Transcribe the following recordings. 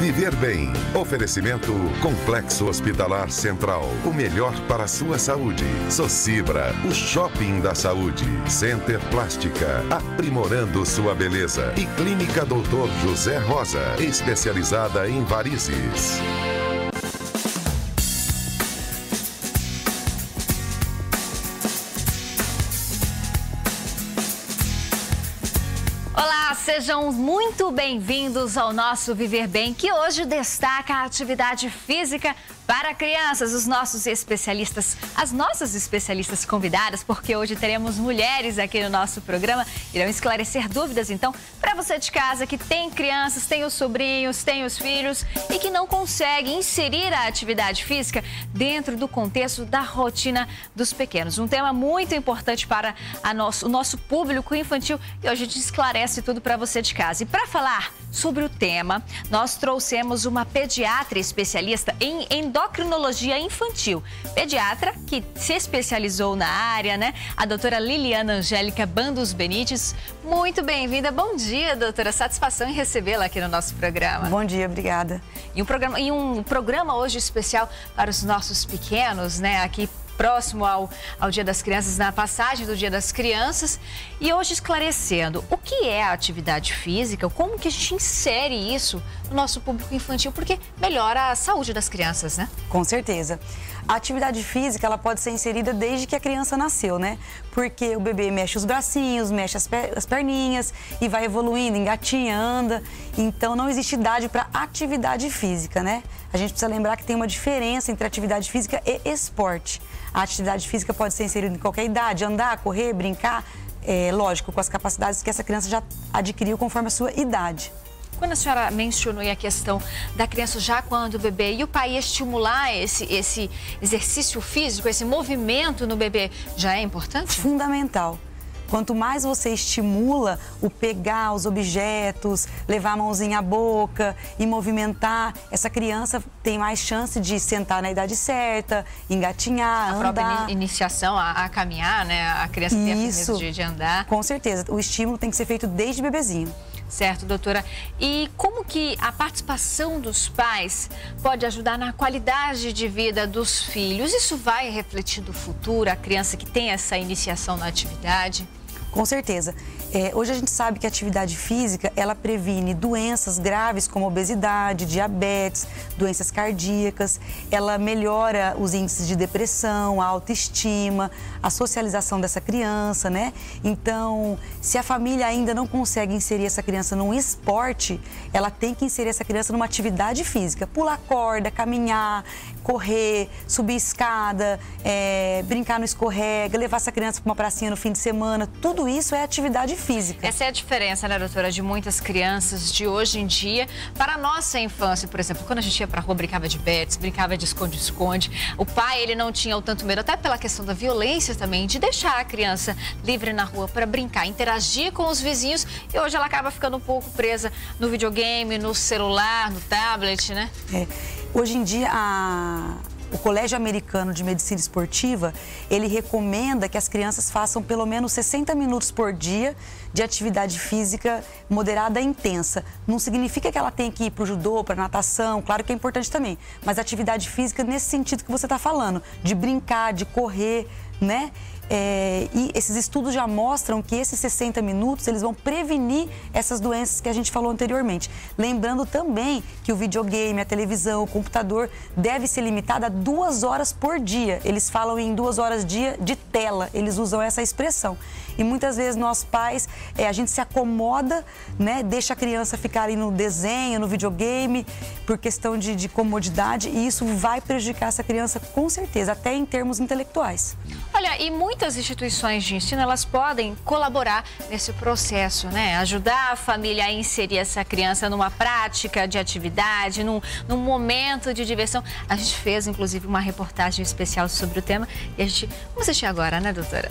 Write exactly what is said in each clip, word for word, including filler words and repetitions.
Viver Bem. Oferecimento Complexo Hospitalar Central. O melhor para a sua saúde. Socibra, o shopping da saúde. Center Plástica, aprimorando sua beleza. E Clínica doutor José Rosa, especializada em varizes. Sejam muito bem-vindos ao nosso Viver Bem, que hoje destaca a atividade física para crianças. Os nossos especialistas, as nossas especialistas convidadas, porque hoje teremos mulheres aqui no nosso programa, irão esclarecer dúvidas, então, para você de casa que tem crianças, tem os sobrinhos, tem os filhos e que não consegue inserir a atividade física dentro do contexto da rotina dos pequenos. Um tema muito importante para a nosso, o nosso público infantil e hoje a gente esclarece tudo para você de casa. E para falar sobre o tema, nós trouxemos uma pediatra especialista em endocrinologia infantil. Pediatra que se especializou na área, né? A doutora Liliana Angélica Bandos Benites. Muito bem-vinda. Bom dia, doutora. Satisfação em recebê-la aqui no nosso programa. Bom dia, obrigada. E um programa, e um programa hoje especial para os nossos pequenos, né? Aqui próximo ao, ao Dia das Crianças, na passagem do Dia das Crianças. E hoje esclarecendo o que é a atividade física, como que a gente insere isso no nosso público infantil, porque melhora a saúde das crianças, né? Com certeza. A atividade física, ela pode ser inserida desde que a criança nasceu, né? Porque o bebê mexe os bracinhos, mexe as, per as perninhas e vai evoluindo, engatinha, anda. Então, não existe idade para atividade física, né? A gente precisa lembrar que tem uma diferença entre atividade física e esporte. A atividade física pode ser inserida em qualquer idade, andar, correr, brincar, é, lógico, com as capacidades que essa criança já adquiriu conforme a sua idade. Quando a senhora mencionou aí a questão da criança já quando bebê e o pai estimular esse, esse exercício físico, esse movimento no bebê, já é importante? Fundamental. Quanto mais você estimula o pegar os objetos, levar a mãozinha à boca e movimentar, essa criança tem mais chance de sentar na idade certa, engatinhar, a andar. A própria iniciação a, a caminhar, né? A criança tem a firmeza de, de andar. Com certeza. O estímulo tem que ser feito desde bebezinho. Certo, doutora. E como que a participação dos pais pode ajudar na qualidade de vida dos filhos? Isso vai refletir no futuro, a criança que tem essa iniciação na atividade? Com certeza. É, hoje a gente sabe que a atividade física, ela previne doenças graves como obesidade, diabetes, doenças cardíacas, ela melhora os índices de depressão, a autoestima, a socialização dessa criança, né? Então, se a família ainda não consegue inserir essa criança num esporte, ela tem que inserir essa criança numa atividade física, pular corda, caminhar, correr, subir escada, é, brincar no escorrega, levar essa criança para uma pracinha no fim de semana, tudo isso é atividade física. Essa é a diferença, né, doutora, de muitas crianças de hoje em dia para a nossa infância, por exemplo, quando a gente ia para a rua, brincava de bets, brincava de esconde-esconde, o pai, ele não tinha o tanto medo, até pela questão da violência também, de deixar a criança livre na rua para brincar, interagir com os vizinhos, e hoje ela acaba ficando um pouco presa no videogame, no celular, no tablet, né? É. Hoje em dia, a... o Colégio Americano de Medicina Esportiva, ele recomenda que as crianças façam pelo menos sessenta minutos por dia de atividade física moderada e intensa. Não significa que ela tem que ir para o judô, para natação, claro que é importante também, mas atividade física nesse sentido que você está falando, de brincar, de correr, né? É, e esses estudos já mostram que esses sessenta minutos, eles vão prevenir essas doenças que a gente falou anteriormente. Lembrando também que o videogame, a televisão, o computador deve ser limitado a duas horas por dia. Eles falam em duas horas dia de tela, eles usam essa expressão. E muitas vezes nós pais, é, a gente se acomoda, né, deixa a criança ficar ali no desenho, no videogame, por questão de, de comodidade, e isso vai prejudicar essa criança com certeza, até em termos intelectuais. Olha, e muitas instituições de ensino, elas podem colaborar nesse processo, né? Ajudar a família a inserir essa criança numa prática de atividade, num, num momento de diversão. A gente fez, inclusive, uma reportagem especial sobre o tema e a gente... Vamos assistir agora, né, doutora?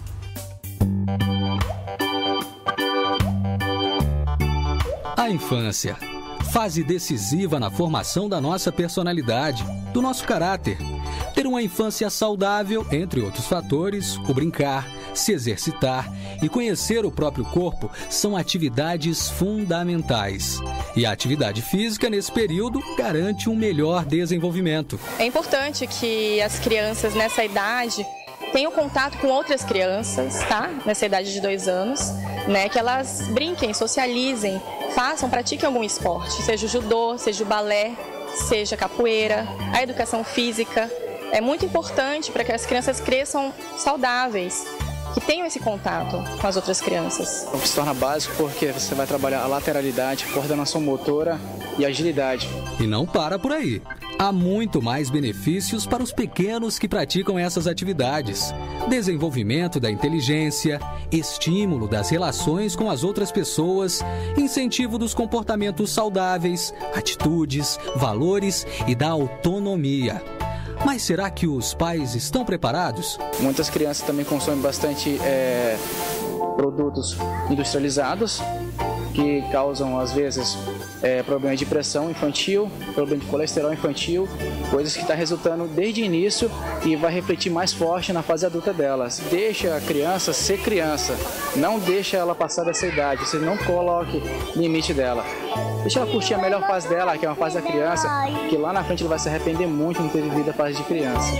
A infância, fase decisiva na formação da nossa personalidade, do nosso caráter. Ter uma infância saudável, entre outros fatores, o brincar, se exercitar e conhecer o próprio corpo são atividades fundamentais. E a atividade física, nesse período, garante um melhor desenvolvimento. É importante que as crianças nessa idade tenham contato com outras crianças, tá? Nessa idade de dois anos, né? Que elas brinquem, socializem, façam, pratiquem algum esporte, seja o judô, seja o balé, seja a capoeira, a educação física. É muito importante para que as crianças cresçam saudáveis, que tenham esse contato com as outras crianças. O que se torna básico porque você vai trabalhar a lateralidade, coordenação motora e agilidade. E não para por aí. Há muito mais benefícios para os pequenos que praticam essas atividades. Desenvolvimento da inteligência, estímulo das relações com as outras pessoas, incentivo dos comportamentos saudáveis, atitudes, valores e da autonomia. Mas será que os pais estão preparados? Muitas crianças também consomem bastante é, produtos industrializados, que causam, às vezes, é, problemas de pressão infantil, problema de colesterol infantil, coisas que estão resultando desde o início e vai refletir mais forte na fase adulta delas. Deixa a criança ser criança, não deixa ela passar dessa idade, você não coloque limite dela. Deixa ela curtir a melhor fase dela, que é uma fase da criança, que lá na frente ele vai se arrepender muito de não ter vivido a fase de criança.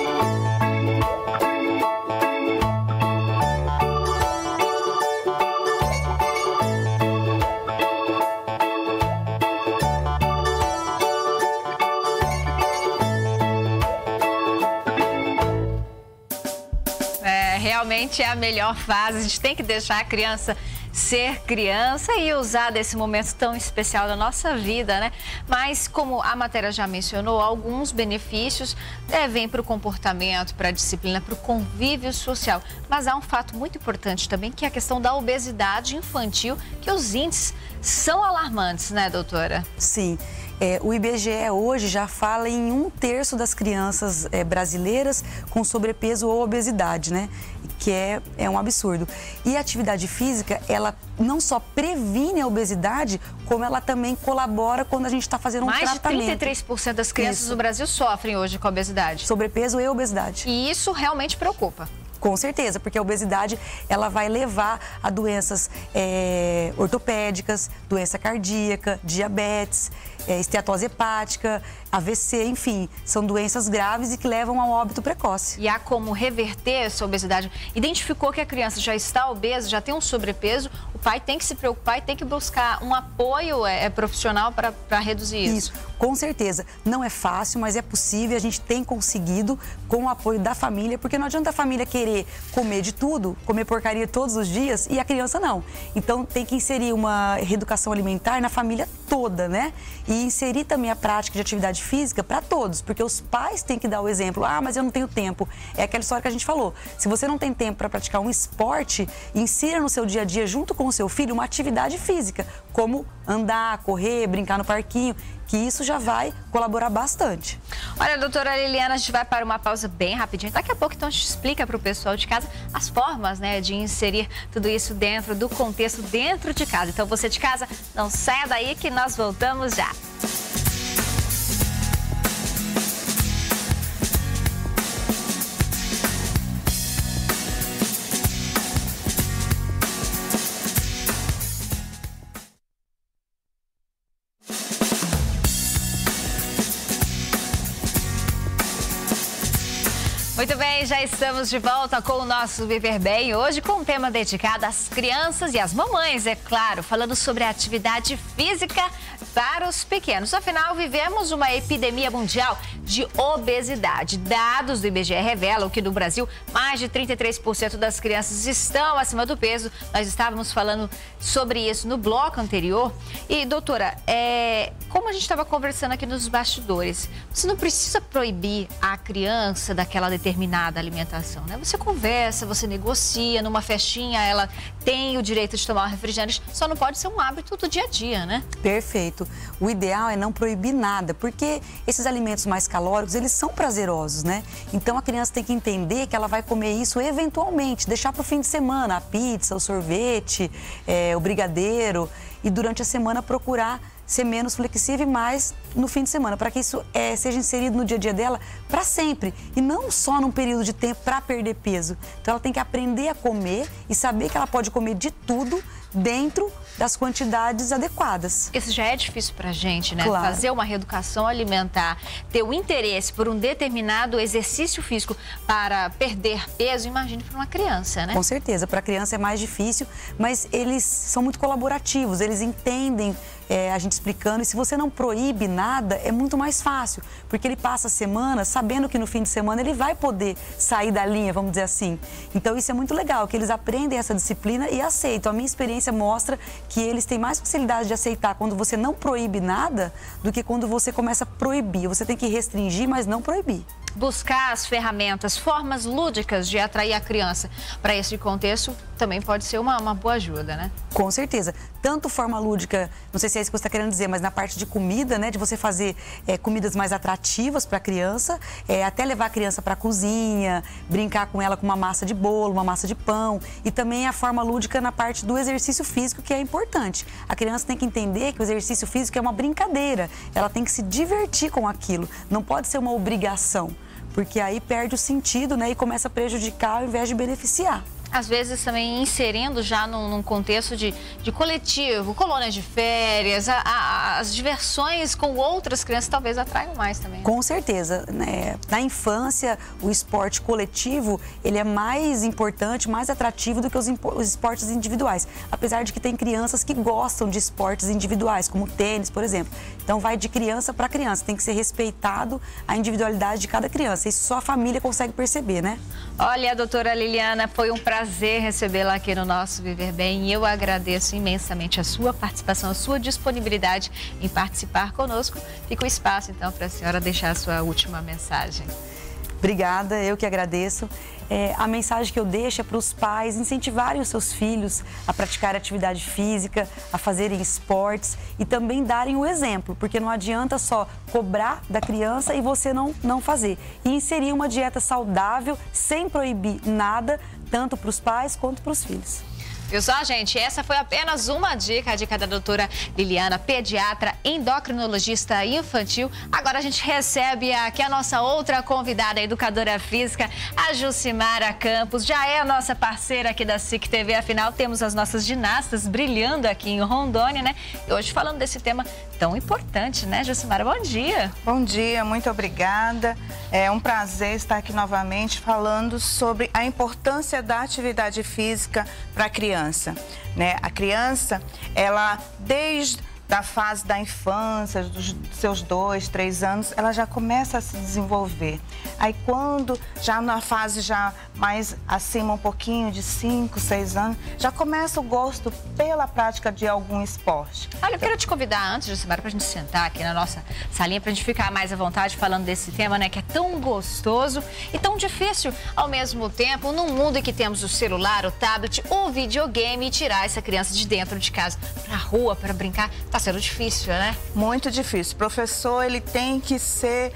Realmente é a melhor fase, a gente tem que deixar a criança ser criança e usar desse momento tão especial da nossa vida, né? Mas, como a matéria já mencionou, alguns benefícios é, vêm para o comportamento, para a disciplina, para o convívio social. Mas há um fato muito importante também, que é a questão da obesidade infantil, que os índices são alarmantes, né, doutora? Sim. É, o I B G E hoje já fala em um terço das crianças é, brasileiras com sobrepeso ou obesidade, né? Que é, é um absurdo. E a atividade física, ela não só previne a obesidade, como ela também colabora quando a gente está fazendo um Mais tratamento. Mais de trinta e três por cento das crianças isso. do Brasil sofrem hoje com obesidade. Sobrepeso e obesidade. E isso realmente preocupa. Com certeza, porque a obesidade ela vai levar a doenças é, ortopédicas, doença cardíaca, diabetes, é, esteatose hepática, A V C, enfim, são doenças graves e que levam ao óbito precoce. E há como reverter essa obesidade? Identificou que a criança já está obesa, já tem um sobrepeso, o pai tem que se preocupar e tem que buscar um apoio é, profissional para reduzir isso. Isso, com certeza. Não é fácil, mas é possível, a gente tem conseguido com o apoio da família, porque não adianta a família querer comer de tudo, comer porcaria todos os dias e a criança não. Então tem que inserir uma reeducação alimentar na família toda, né? E inserir também a prática de atividade física para todos, porque os pais têm que dar o exemplo. Ah, mas eu não tenho tempo. É aquela história que a gente falou. Se você não tem tempo para praticar um esporte, insira no seu dia a dia, junto com o seu filho, uma atividade física, como andar, correr, brincar no parquinho, que isso já vai colaborar bastante. Olha, doutora Liliana, a gente vai para uma pausa bem rapidinho. Daqui a pouco, então, a gente explica para o pessoal de casa as formas, né, de inserir tudo isso dentro do contexto, dentro de casa. Então, você de casa, não saia daí que nós voltamos já. Muito bem, já estamos de volta com o nosso Viver Bem, hoje com um tema dedicado às crianças e às mamães, é claro, falando sobre a atividade física para os pequenos. Afinal, vivemos uma epidemia mundial de obesidade. Dados do I B G E revelam que no Brasil, mais de trinta e três por cento das crianças estão acima do peso. Nós estávamos falando sobre isso no bloco anterior. E, doutora, é, como a gente estava conversando aqui nos bastidores, você não precisa proibir a criança daquela determinada alimentação, né? Você conversa, você negocia, numa festinha ela tem o direito de tomar um refrigerante, só não pode ser um hábito do dia a dia, né? Perfeito. O ideal é não proibir nada, porque esses alimentos mais calóricos, eles são prazerosos, né? Então a criança tem que entender que ela vai comer isso eventualmente, deixar para o fim de semana, a pizza, o sorvete, é, o brigadeiro, e durante a semana procurar ser menos flexível e mais no fim de semana, para que isso é, seja inserido no dia a dia dela para sempre e não só num período de tempo para perder peso. Então ela tem que aprender a comer e saber que ela pode comer de tudo dentro das quantidades adequadas. Isso já é difícil pra gente, né? Claro. Fazer uma reeducação alimentar, ter o interesse por um determinado exercício físico para perder peso, imagine para uma criança, né? Com certeza, para a criança é mais difícil, mas eles são muito colaborativos, eles entendem é, a gente explicando, e se você não proíbe nada, é muito mais fácil, porque ele passa a semana sabendo que no fim de semana ele vai poder sair da linha, vamos dizer assim. Então isso é muito legal, que eles aprendem essa disciplina e aceitam. A minha experiência mostra que eles têm mais facilidade de aceitar quando você não proíbe nada do que quando você começa a proibir. Você tem que restringir, mas não proibir. Buscar as ferramentas, formas lúdicas de atrair a criança para esse contexto também pode ser uma, uma boa ajuda, né? Com certeza. Tanto forma lúdica, não sei se é isso que você está querendo dizer, mas na parte de comida, né? De você fazer é, comidas mais atrativas para a criança, é, até levar a criança para a cozinha, brincar com ela com uma massa de bolo, uma massa de pão. E também a forma lúdica na parte do exercício físico, que é importante. A criança tem que entender que o exercício físico é uma brincadeira. Ela tem que se divertir com aquilo. Não pode ser uma obrigação, porque aí perde o sentido, né? E começa a prejudicar ao invés de beneficiar. Às vezes também inserindo já num, num contexto de, de coletivo, colônias de férias, a, a, as diversões com outras crianças talvez atraiam mais também. Com certeza, né? Na infância, o esporte coletivo, ele é mais importante, mais atrativo do que os, os esportes individuais. Apesar de que tem crianças que gostam de esportes individuais, como tênis, por exemplo. Então vai de criança para criança, tem que ser respeitado a individualidade de cada criança. Isso só a família consegue perceber, né? Olha, doutora Liliana, foi um prazer recebê-la aqui no nosso Viver Bem e eu agradeço imensamente a sua participação, a sua disponibilidade em participar conosco. Fica o espaço, então, para a senhora deixar a sua última mensagem. Obrigada, eu que agradeço. É, a mensagem que eu deixo é para os pais incentivarem os seus filhos a praticar atividade física, a fazerem esportes e também darem o exemplo, porque não adianta só cobrar da criança e você não, não fazer. E inserir uma dieta saudável, sem proibir nada, tanto para os pais quanto para os filhos. Viu só, gente? Essa foi apenas uma dica, a dica da doutora Liliana, pediatra, endocrinologista infantil. Agora a gente recebe aqui a nossa outra convidada, a educadora física, a Jucimara Campos. Já é a nossa parceira aqui da S I C T V, afinal temos as nossas ginastas brilhando aqui em Rondônia, né? E hoje falando desse tema tão importante, né, Jucimara? Bom dia. Bom dia, muito obrigada. É um prazer estar aqui novamente falando sobre a importância da atividade física para a criança. Né? A criança, ela desde da fase da infância, dos seus dois, três anos, ela já começa a se desenvolver. Aí quando, já na fase já mais acima um pouquinho, de cinco, seis anos, já começa o gosto pela prática de algum esporte. Olha, eu quero te convidar antes, Jucimara, para a gente sentar aqui na nossa salinha, para a gente ficar mais à vontade falando desse tema, né, que é tão gostoso e tão difícil ao mesmo tempo, num mundo em que temos o celular, o tablet, o videogame, e tirar essa criança de dentro de casa para a rua, para brincar. Tá sendo difícil, né? Muito difícil. O professor, ele tem que ser,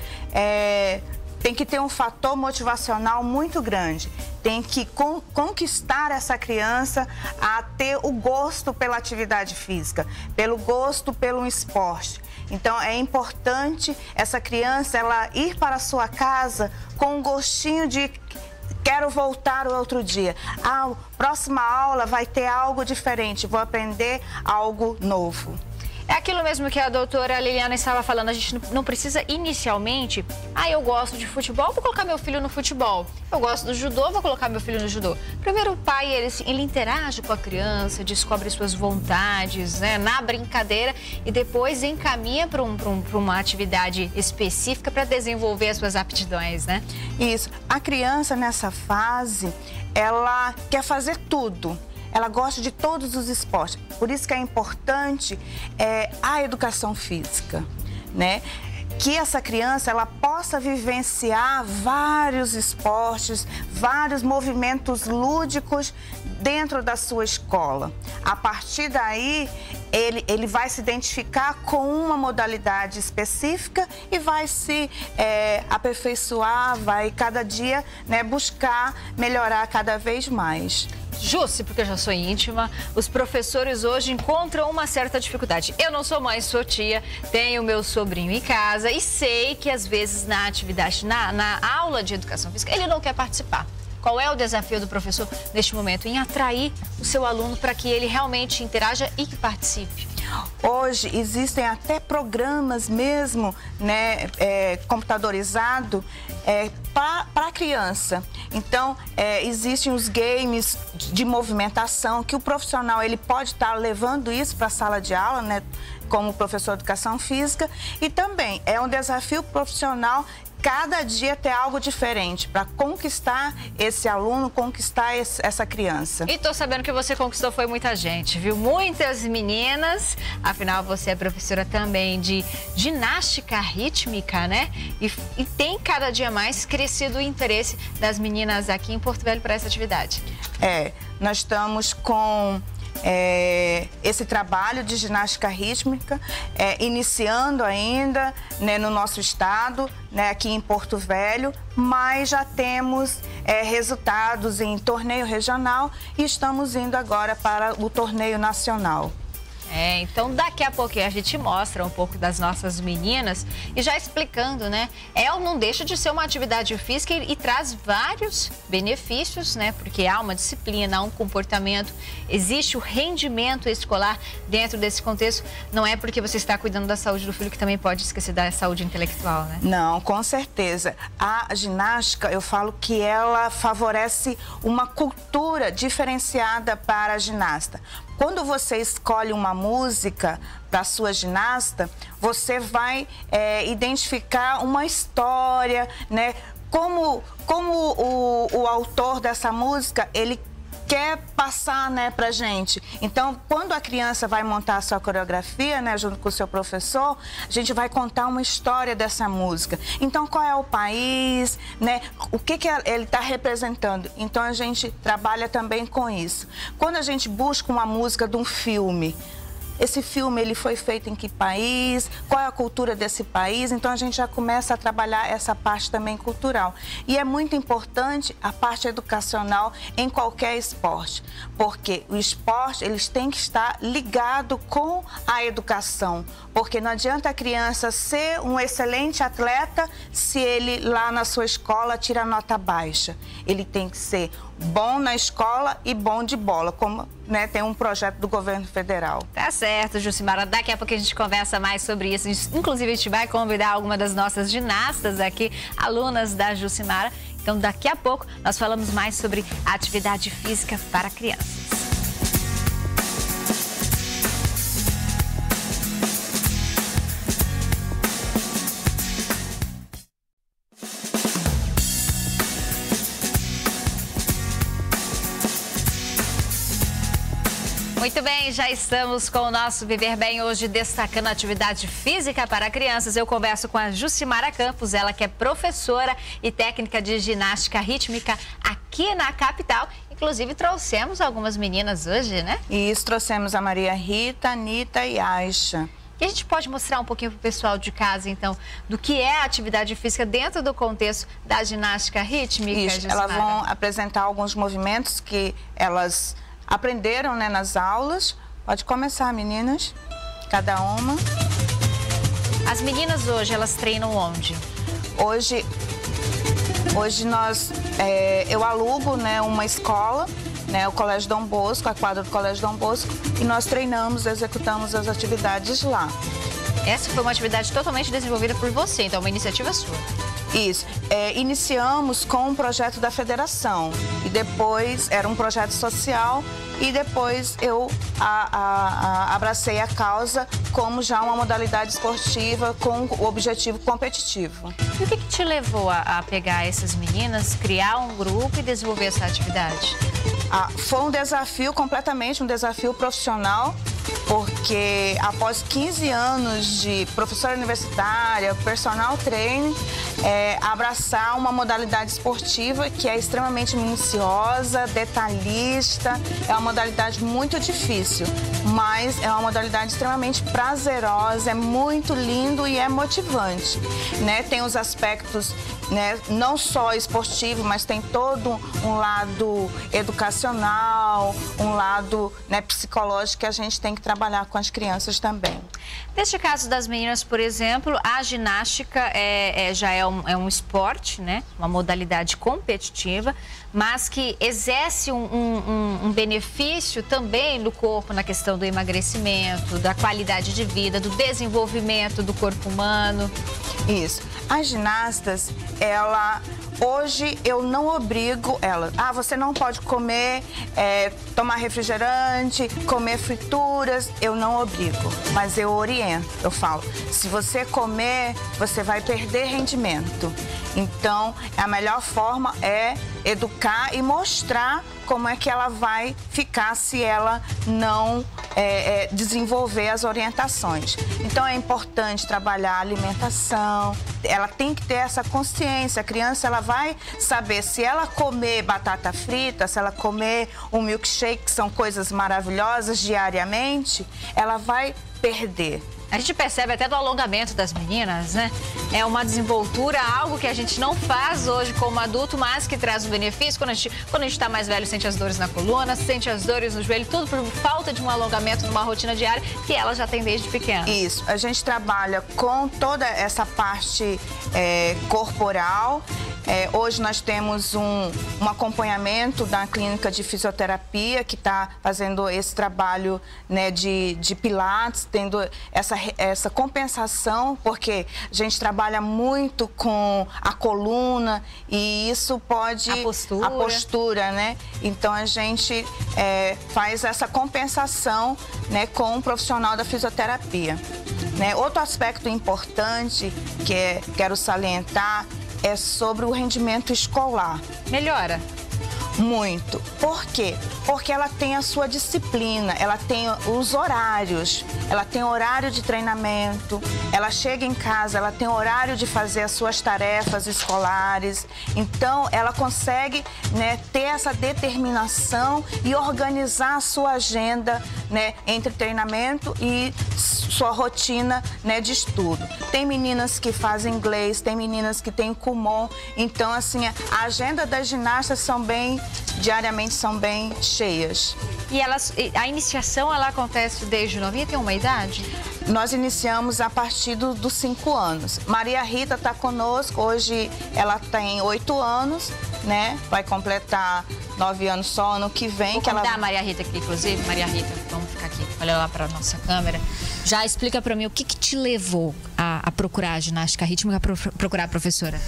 é, tem que ter um fator motivacional muito grande. Tem que con conquistar essa criança a ter o gosto pela atividade física, pelo gosto pelo esporte. Então, é importante essa criança, ela ir para a sua casa com um gostinho de quero voltar o outro dia. Ah, próxima aula vai ter algo diferente, vou aprender algo novo. É aquilo mesmo que a doutora Liliana estava falando, a gente não precisa inicialmente, ah, eu gosto de futebol, vou colocar meu filho no futebol. Eu gosto do judô, vou colocar meu filho no judô. Primeiro o pai, ele, ele interage com a criança, descobre suas vontades, né, na brincadeira e depois encaminha para um, um, uma atividade específica para desenvolver as suas aptidões, né? Isso. A criança nessa fase, ela quer fazer tudo. Ela gosta de todos os esportes. Por isso que é importante é, a educação física, né? Que essa criança ela possa vivenciar vários esportes, vários movimentos lúdicos dentro da sua escola. A partir daí, ele, ele vai se identificar com uma modalidade específica e vai se é, aperfeiçoar, vai cada dia, né, buscar melhorar cada vez mais. Jusce, porque eu já sou íntima, os professores hoje encontram uma certa dificuldade. Eu não sou mãe, sou tia, tenho meu sobrinho em casa e sei que às vezes na atividade, na, na aula de educação física, ele não quer participar. Qual é o desafio do professor neste momento? Em atrair o seu aluno para que ele realmente interaja e que participe. Hoje existem até programas mesmo, né, é, computadorizado é, para a criança. Então, é, existem os games de movimentação que o profissional ele pode estar levando isso para a sala de aula, né, como professor de educação física. E também é um desafio profissional cada dia ter algo diferente para conquistar esse aluno, conquistar esse, essa criança. E tô sabendo que você conquistou foi muita gente, viu? Muitas meninas, afinal você é professora também de ginástica rítmica, né? E, e tem cada dia mais crescido o interesse das meninas aqui em Porto Velho para essa atividade. É, nós estamos com... É, esse trabalho de ginástica rítmica, é, iniciando ainda, né, no nosso estado, né, aqui em Porto Velho, mas já temos é, resultados em torneio regional e estamos indo agora para o torneio nacional. É, então daqui a pouquinho a gente mostra um pouco das nossas meninas e já explicando, né? É ou não deixa de ser uma atividade física e, e traz vários benefícios, né? Porque há uma disciplina, há um comportamento, existe o rendimento escolar dentro desse contexto. Não é porque você está cuidando da saúde do filho que também pode esquecer da saúde intelectual, né? Não, com certeza. A ginástica, eu falo que ela favorece uma cultura diferenciada para a ginasta. Quando você escolhe uma música para a sua ginasta, você vai é, identificar uma história, né? Como, como o, o autor dessa música, ele quer passar, né, pra gente. Então, quando a criança vai montar a sua coreografia, né, junto com o seu professor, a gente vai contar uma história dessa música. Então, qual é o país, né, o que que ele está representando. Então, a gente trabalha também com isso. Quando a gente busca uma música de um filme, esse filme ele foi feito em que país, qual é a cultura desse país, então a gente já começa a trabalhar essa parte também cultural. E é muito importante a parte educacional em qualquer esporte, porque o esporte eles têm que estar ligado com a educação, porque não adianta a criança ser um excelente atleta se ele lá na sua escola tira nota baixa. Ele tem que ser bom na escola e bom de bola, como, né, tem um projeto do governo federal. Tá certo, Jucimara. Daqui a pouco a gente conversa mais sobre isso. Inclusive, a gente vai convidar alguma das nossas ginastas aqui, alunas da Jucimara. Então, daqui a pouco, nós falamos mais sobre a atividade física para crianças. Muito bem, já estamos com o nosso Viver Bem hoje destacando a atividade física para crianças. Eu converso com a Jucimara Campos, ela que é professora e técnica de ginástica rítmica aqui na capital. Inclusive trouxemos algumas meninas hoje, né? Isso, trouxemos a Maria Rita, Anitta e Aisha. E a gente pode mostrar um pouquinho para o pessoal de casa, então, do que é a atividade física dentro do contexto da ginástica rítmica, Isso, Jucimara? elas vão apresentar alguns movimentos que elas aprenderam, né, nas aulas. Pode começar, meninas, cada uma. As meninas hoje, elas treinam onde? Hoje, hoje nós, é, eu alugo, né, uma escola, né, o Colégio Dom Bosco, a quadra do Colégio Dom Bosco, e nós treinamos, executamos as atividades lá. Essa foi uma atividade totalmente desenvolvida por você, então é uma iniciativa sua. Isso. É, iniciamos com um projeto da federação e depois era um projeto social e depois eu a, a, a, abracei a causa como já uma modalidade esportiva com o objetivo competitivo. E o que, que te levou a, a pegar essas meninas, criar um grupo e desenvolver essa atividade? Ah, foi um desafio, completamente um desafio profissional, porque após quinze anos de professora universitária, personal trainer, é, abraçar uma modalidade esportiva que é extremamente minuciosa, detalhista, é uma modalidade muito difícil, mas é uma modalidade extremamente prazerosa, é muito lindo e é motivante, né? Tem os aspectos né, não só esportivo, mas tem todo um lado educacional, um lado, né, psicológico que a gente tem que trabalhar com as crianças também. Neste caso das meninas, por exemplo, a ginástica é, é, já é um, é um esporte, né, uma modalidade competitiva, mas que exerce um, um, um benefício também no corpo na questão do emagrecimento, da qualidade de vida, do desenvolvimento do corpo humano. Isso. As ginastas, ela... Hoje eu não obrigo ela. Ah, você não pode comer, é, tomar refrigerante, comer frituras. Eu não obrigo, mas eu oriento. Eu falo, se você comer, você vai perder rendimento. Então, a melhor forma é educar e mostrar como é que ela vai ficar se ela não é, é, desenvolver as orientações. Então, é importante trabalhar a alimentação. Ela tem que ter essa consciência. A criança, ela vai saber se ela comer batata frita, se ela comer um milkshake, que são coisas maravilhosas diariamente, ela vai perder. A gente percebe até do alongamento das meninas, né? É uma desenvoltura, algo que a gente não faz hoje como adulto, mas que traz um benefício. Quando a gente quando a gente está mais velho, sente as dores na coluna, sente as dores no joelho, tudo por falta de um alongamento numa rotina diária que ela já tem desde pequena. Isso, a gente trabalha com toda essa parte é, corporal. É, hoje nós temos um, um acompanhamento da clínica de fisioterapia que está fazendo esse trabalho, né, de, de pilates, tendo essa, essa compensação, porque a gente trabalha muito com a coluna e isso pode... A postura. A postura, né? Então a gente é, faz essa compensação, né, com um profissional da fisioterapia. Né? Outro aspecto importante que é, quero salientar é sobre o rendimento escolar. Melhora? Muito. Por quê? Porque ela tem a sua disciplina, ela tem os horários, ela tem horário de treinamento, ela chega em casa, ela tem horário de fazer as suas tarefas escolares. Então, ela consegue, né, ter essa determinação e organizar a sua agenda, né, entre treinamento e sua rotina, né, de estudo. Tem meninas que fazem inglês, tem meninas que têm Kumon. Então, assim, a agenda das ginastas são bem... diariamente são bem cheias. E elas, a iniciação, ela acontece desde novinha? Tem uma idade? Nós iniciamos a partir do, dos cinco anos. Maria Rita está conosco, hoje ela tem oito anos, né? Vai completar nove anos só ano que vem. Vou que convidar ela... a Maria Rita aqui, inclusive. Maria Rita, vamos ficar aqui, olha lá para a nossa câmera. Já explica para mim o que, que te levou a, a procurar a ginástica rítmica, a pro, procurar a professora?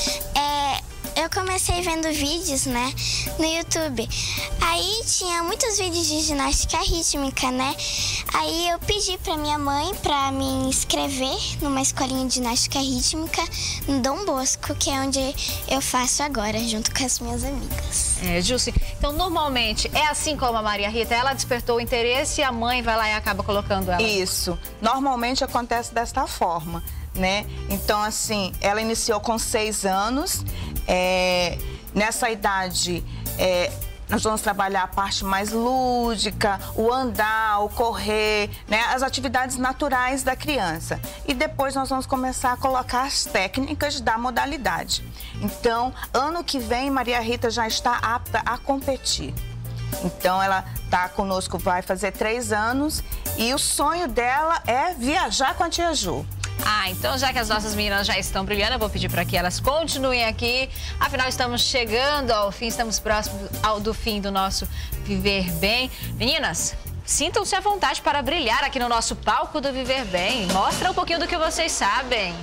É... Eu comecei vendo vídeos, né, no YouTube. Aí tinha muitos vídeos de ginástica rítmica, né? Aí eu pedi pra minha mãe pra me inscrever numa escolinha de ginástica rítmica no Dom Bosco, que é onde eu faço agora, junto com as minhas amigas. É, Jussi, então normalmente é assim como a Maria Rita, ela despertou o interesse e a mãe vai lá e acaba colocando ela? Isso, normalmente acontece desta forma, né? Então, assim, ela iniciou com seis anos, é, nessa idade, é, nós vamos trabalhar a parte mais lúdica, o andar, o correr, né? As atividades naturais da criança. E depois nós vamos começar a colocar as técnicas da modalidade. Então, ano que vem, Maria Rita já está apta a competir. Então, ela está conosco, vai fazer três anos e o sonho dela é viajar com a tia Ju. Ah, então já que as nossas meninas já estão brilhando, eu vou pedir para que elas continuem aqui. Afinal, estamos chegando ao fim, estamos próximos ao, do fim do nosso Viver Bem. Meninas, sintam-se à vontade para brilhar aqui no nosso palco do Viver Bem. Mostra um pouquinho do que vocês sabem.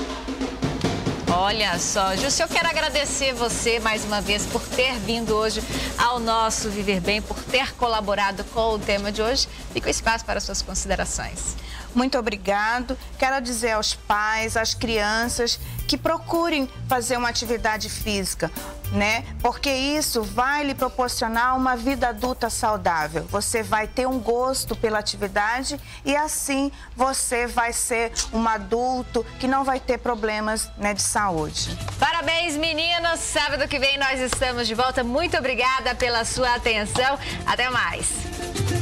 Olha só, Jussi, eu quero agradecer você mais uma vez por ter vindo hoje ao nosso Viver Bem, por ter colaborado com o tema de hoje. Fica o espaço para suas considerações. Muito obrigado. Quero dizer aos pais, às crianças, que procurem fazer uma atividade física, né? Porque isso vai lhe proporcionar uma vida adulta saudável. Você vai ter um gosto pela atividade e assim você vai ser um adulto que não vai ter problemas, né, de saúde. Parabéns, meninas! Sábado que vem nós estamos de volta. Muito obrigada pela sua atenção. Até mais!